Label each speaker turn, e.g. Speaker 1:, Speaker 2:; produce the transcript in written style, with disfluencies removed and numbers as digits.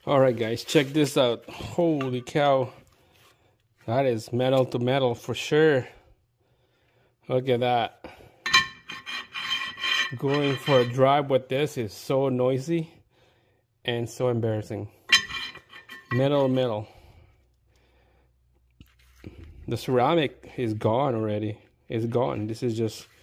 Speaker 1: All right, guys, check this out. Holy cow. That is metal to metal for sure. Look at that. Going for a drive with this is so noisy and so embarrassing. Metal to metal. The ceramic is gone already. It's gone. This is just